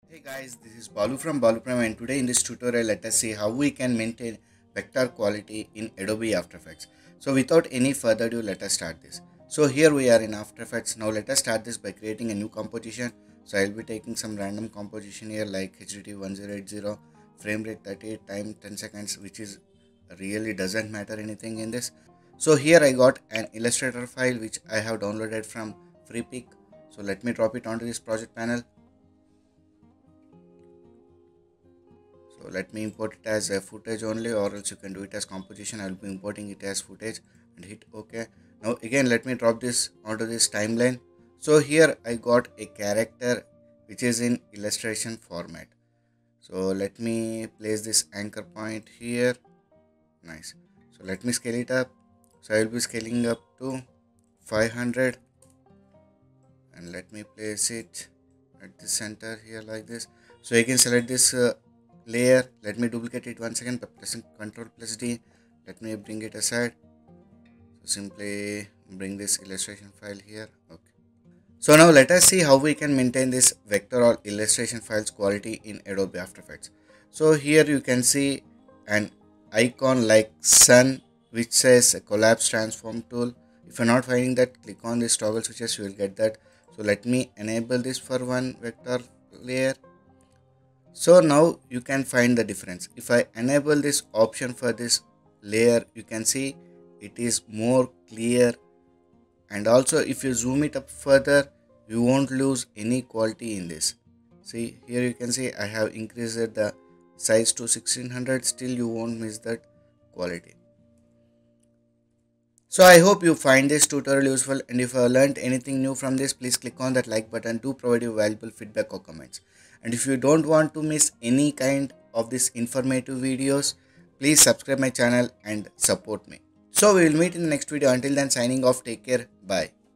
Hey guys, this is Balu from Baluprem, and today in this tutorial let us see how we can maintain vector quality in Adobe After Effects. So without any further ado, let us start this. So here we are in After Effects. Now let us start this by creating a new composition. So I'll be taking some random composition here like HDT 1080, frame rate 38, time 10 seconds, which is really doesn't matter anything in this. So here I got an illustrator file which I have downloaded from FreePic. So let me drop it onto this project panel. So let me import it as a footage only, or else you can do it as composition. I will be importing it as footage and hit OK. Now again let me drop this onto this timeline. So here I got a character which is in illustration format. So let me place this anchor point here. Nice. So let me scale it up. So I will be scaling up to 500 and let me place it at the center here like this. So you can select this layer. Let me duplicate it once again by pressing Ctrl plus D. Let me bring it aside. So simply bring this illustration file here. Okay. So now let us see how we can maintain this vector or illustration files quality in Adobe After Effects. So here you can see an icon like sun which says a collapse transform tool. If you're not finding that, click on this toggle switches, you will get that. So let me enable this for one vector layer. So now you can find the difference. If I enable this option for this layer, you can see it is more clear, and also if you zoom it up further, you won't lose any quality in this. See here you can see I have increased the size to 1600, still you won't miss that quality. So I hope you find this tutorial useful, and if you have learned anything new from this, please click on that like button to provide your valuable feedback or comments. And if you don't want to miss any kind of this informative videos, please subscribe my channel and support me. So we will meet in the next video. Until then, signing off, take care, bye.